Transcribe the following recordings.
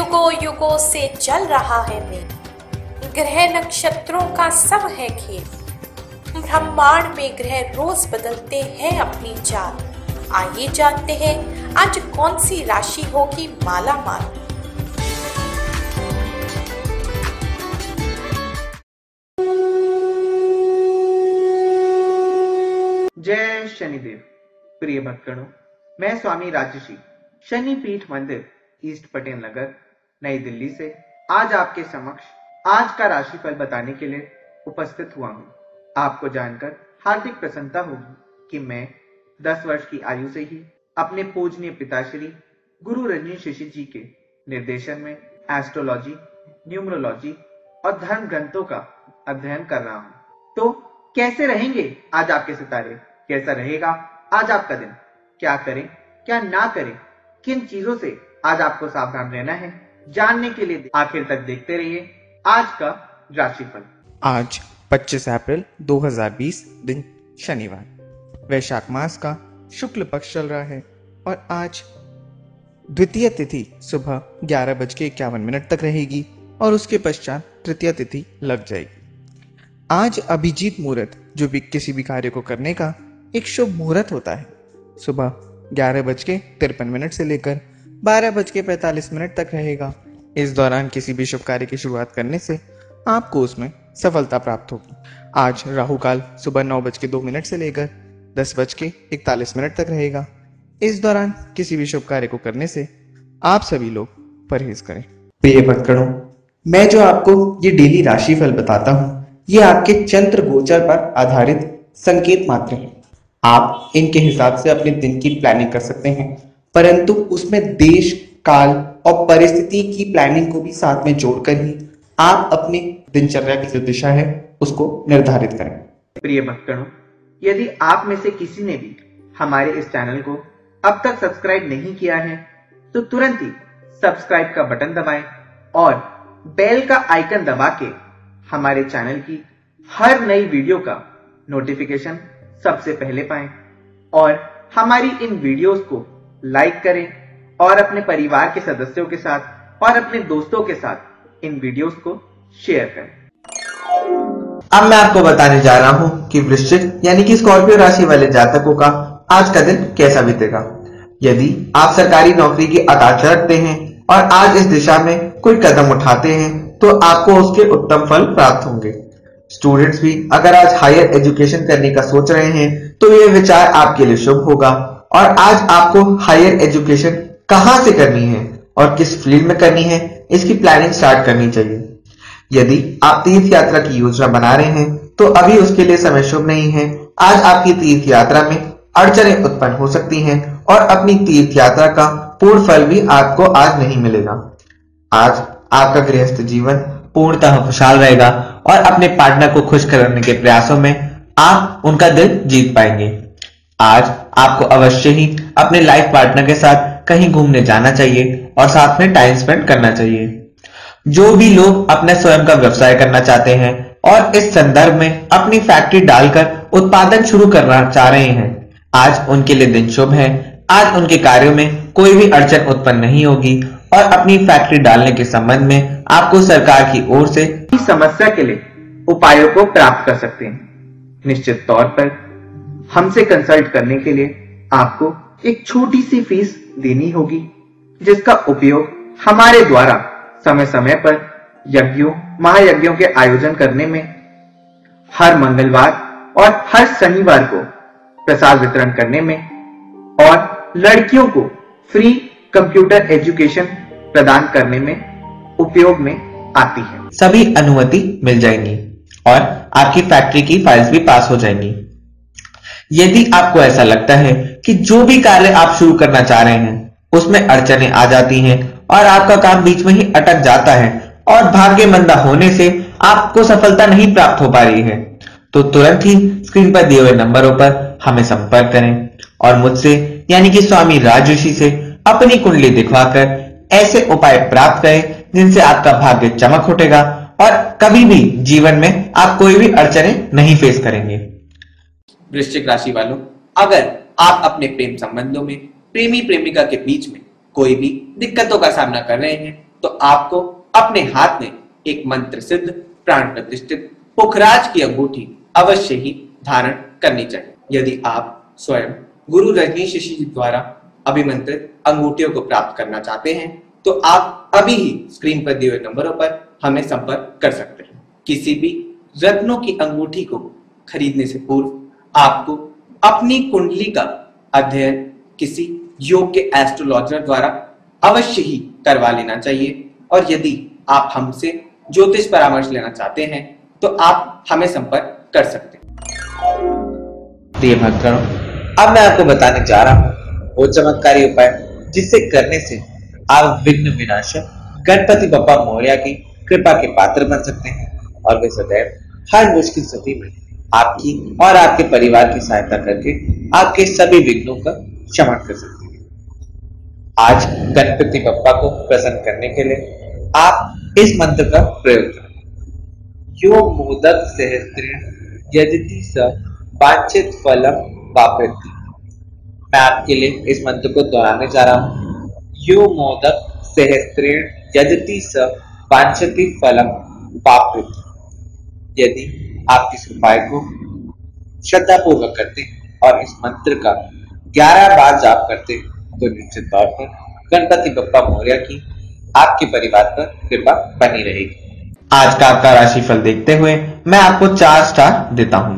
युगों युगों से चल रहा है मेल, ग्रह नक्षत्रों का सब है खेल। ब्रह्मांड में ग्रह रोज बदलते हैं अपनी चाल। आइए जानते हैं आज कौन सी राशि होगी माला माल। जय शनिदेव। प्रिय भक्तगणों, मैं स्वामी राजर्षि शनि पीठ मंदिर ईस्ट पटेल नगर नई दिल्ली से आज आपके समक्ष आज का राशिफल बताने के लिए उपस्थित हुआ हूँ। आपको जानकर हार्दिक प्रसन्नता होगी कि मैं 10 वर्ष की आयु से ही अपने पूजनीय पिताश्री गुरु रजनीश शिशिर जी के निर्देशन में एस्ट्रोलॉजी, न्यूमरोलॉजी और धर्म ग्रंथों का अध्ययन कर रहा हूँ। तो कैसे रहेंगे आज आपके सितारे, कैसा रहेगा आज आपका दिन, क्या करें क्या ना करें, किन चीजों से आज आपको सावधान रहना है, जानने के लिए आखिर तक देखते रहिए आज का राशिफल। आज 25 अप्रैल 2020 दिन शनिवार, वैशाख मास का शुक्ल पक्ष चल रहा है और आज द्वितीय तिथि सुबह 11:51 तक रहेगी और उसके पश्चात तृतीय तिथि लग जाएगी। आज अभिजीत मुहूर्त जो भी किसी भी कार्य को करने का एक शुभ मुहूर्त होता है, सुबह 11:53 से लेकर 12:45 तक रहेगा। इस दौरान किसी भी शुभ कार्य की शुरुआत करने से आपको उसमें सफलता प्राप्त होगी। आज राहु काल सुबह 9:02 से लेकर 10:41 तक रहेगा। इस दौरान किसी भी शुभ कार्य को करने से आप सभी लोग परहेज करें। प्रिय भक्तगणों, मैं जो आपको ये डेली राशिफल बताता हूँ ये आपके चंद्र गोचर पर आधारित संकेत मात्र हैं। आप इनके हिसाब से अपने दिन की प्लानिंग कर सकते हैं, परंतु उसमें देश, काल और परिस्थिति की प्लानिंग को भी साथ में जोड़कर ही आप अपनी दिनचर्या की जो दिशा है उसको निर्धारित करें। प्रिय भक्तगणों, यदि आप में से किसी ने भी हमारे इस चैनल को अब तक सब्सक्राइब नहीं किया है तो तुरंत ही सब्सक्राइब का बटन दबाएं और बेल का आइकन दबा के हमारे चैनल की हर नई वीडियो का नोटिफिकेशन सबसे पहले पाएं और हमारी इन वीडियोस को लाइक करें और अपने परिवार के सदस्यों के साथ और अपने दोस्तों के साथ इन वीडियोस को शेयर करें। अब मैं आपको बताने जा रहा हूं कि वृश्चिक यानी कि स्कॉर्पियो राशि वाले जातकों का आज का दिन कैसा बीतेगा। यदि आप सरकारी नौकरी की आकांक्षा रखते हैं और आज इस दिशा में कोई कदम उठाते हैं तो आपको उसके उत्तम फल प्राप्त होंगे। स्टूडेंट्स भी अगर आज हायर एजुकेशन करने का सोच रहे हैं तो यह विचार आपके लिए शुभ होगा और आज आपको हायर एजुकेशन कहां से करनी है और किस फील्ड में करनी है इसकी प्लानिंग स्टार्ट करनी चाहिए। यदि आप तीर्थ यात्रा की योजना बना रहे हैं तो अभी उसके लिए समय शुभ नहीं है। आज आपकी तीर्थ यात्रा में अड़चनें उत्पन्न हो सकती हैं और अपनी तीर्थ यात्रा का पूर्ण फल भी आपको आज नहीं मिलेगा। आज आपका गृहस्थ जीवन पूर्णतः खुशहाल रहेगा और अपने पार्टनर को खुश करने के प्रयासों में आप उनका दिल जीत पाएंगे। आज आपको अवश्य ही अपने लाइफ पार्टनर के साथ कहीं घूमने जाना चाहिए और साथ में टाइम स्पेंड करना चाहिए। जो भी लोग अपने स्वयं का व्यवसाय करना चाहते हैं और इस संदर्भ में अपनी फैक्ट्री डालकर उत्पादन शुरू करना चाह रहे हैं, आज उनके लिए दिन शुभ है। आज उनके कार्यों में कोई भी अड़चन उत्पन्न नहीं होगी और अपनी फैक्ट्री डालने के संबंध में आपको सरकार की ओर से इस समस्या के लिए उपायों को प्राप्त कर सकते हैं। निश्चित तौर पर हमसे कंसल्ट करने के लिए आपको एक छोटी सी फीस देनी होगी, जिसका उपयोग हमारे द्वारा समय समय पर यज्ञों, महायज्ञों के आयोजन करने में, हर मंगलवार और हर शनिवार को प्रसाद वितरण करने में और लड़कियों को फ्री कंप्यूटर एजुकेशन प्रदान करने में उपयोग में आती है। सभी अनुमति मिल जाएंगी और आपकी फैक्ट्री की फाइल्स भी पास हो जाएंगी। यदि आपको ऐसा लगता है कि जो भी कार्य आप शुरू करना चाह रहे हैं उसमें अड़चनें आ जाती हैं और आपका काम बीच में ही अटक जाता है और भाग्य मंदा होने से आपको सफलता नहीं प्राप्त हो पा रही है, तो तुरंत ही स्क्रीन पर दिए हुए नंबरों पर हमें संपर्क करें और मुझसे यानी कि स्वामी राजर्षि से अपनी कुंडली दिखवाकर ऐसे उपाय प्राप्त करें जिनसे आपका भाग्य चमक उठेगा और कभी भी जीवन में आप कोई भी अड़चनें नहीं फेस करेंगे। वृश्चिक राशि वालों, अगर आप अपने प्रेम संबंधों में प्रेमी प्रेमिका के बीच में कोई भी दिक्कतों का सामना कर रहे हैं तो आपको अपने हाथ में एक मंत्र सिद्ध प्राण प्रतिष्ठित पुखराज की अंगूठी अवश्य ही धारण करनी चाहिए। यदि आप स्वयं गुरु रजनीश ऋषि जी द्वारा अभिमंत्रित अंगूठियों को प्राप्त करना चाहते हैं तो आप अभी ही स्क्रीन पर दिए हुए नंबरों पर हमें संपर्क कर सकते हैं। किसी भी रत्नों की अंगूठी को खरीदने से पूर्व आपको अपनी कुंडली का अध्ययन किसी योग्य एस्ट्रोलॉजर द्वारा अवश्य ही करवा लेना चाहिए। और यदि आप हमसे ज्योतिष परामर्श लेना चाहते हैं तो आप हमें संपर्क कर सकते हैं। प्रिय भक्तों, अब मैं आपको बताने जा रहा हूँ वो चमत्कारी उपाय जिससे करने से आप विघ्न विनाशक गणपति बप्पा मोरया की कृपा के पात्र बन सकते हैं और वे सदैव हर मुश्किल स्थिति में आपकी और आपके परिवार की सहायता करके आपके सभी विघ्नों का शमन कर सकते हैं। आज गणपति बप्पा को प्रसन्न करने के लिए आप इस मंत्र का प्रयोग करें। यो मोदक सहस्त्रेण यजति स वांछित फलम वाप्यति। मैं आपके लिए इस मंत्र को दोहराने जा रहा हूँ। यो मोदक सहस्त्रेण यजति स वांछति फलम वाप्यति। यदि आप इस उपाय को श्रद्धा पूर्वक करते और इस मंत्र का 11 बार जाप करते तो निश्चित तौर पर गणपति बप्पा मोरया की आपके परिवार पर कृपा बनी रहेगी। आज का आपका राशिफल देखते हुए मैं आपको 4 स्टार देता हूं।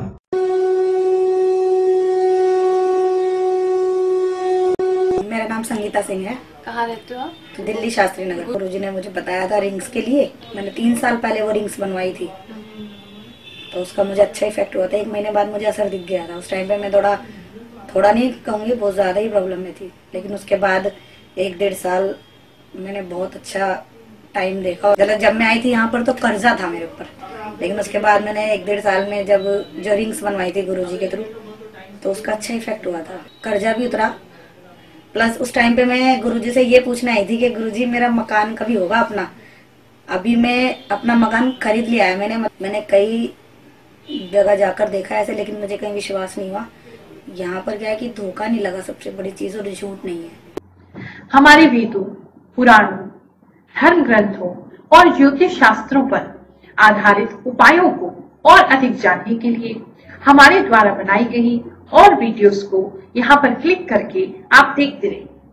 मेरा नाम संगीता सिंह है। कहाँ रहते हो आप? दिल्ली शास्त्री नगर। गुरुजी ने मुझे बताया था रिंग्स के लिए। मैंने 3 साल पहले वो रिंग्स बनवाई थी तो उसका मुझे अच्छा इफेक्ट हुआ था। 1 महीने बाद मुझे असर दिख गया था। उस टाइम पे मैं थोड़ा नहीं कहूँगी, बहुत ज़्यादा ही प्रॉब्लम में थी। लेकिन उसके बाद 1-1.5 साल मैंने बहुत अच्छा टाइम देखा। जब मैं आई थी यहाँ पर तो कर्जा था मेरे ऊपर, लेकिन उसके बाद मैंने 1-1.5 साल में जब जो रिंग्स बनवाई थी गुरुजी के थ्रू तो उसका अच्छा इफेक्ट हुआ था। कर्जा भी उतरा। प्लस उस टाइम पे मैं गुरुजी से ये पूछने आई थी कि गुरुजी मेरा मकान कभी होगा अपना। अभी मैं अपना मकान खरीद लिया है। मैंने कई जगह जाकर देखा ऐसे, लेकिन मुझे कहीं विश्वास नहीं हुआ। यहाँ पर क्या है कि धोखा नहीं लगा, सबसे बड़ी चीज, और झूठ नहीं है। हमारे वेदों, पुराणों, धर्म ग्रंथों और ज्योतिष शास्त्रों पर आधारित उपायों को और अधिक जानने के लिए हमारे द्वारा बनाई गई और वीडियोस को यहाँ पर क्लिक करके आप देखते रहें।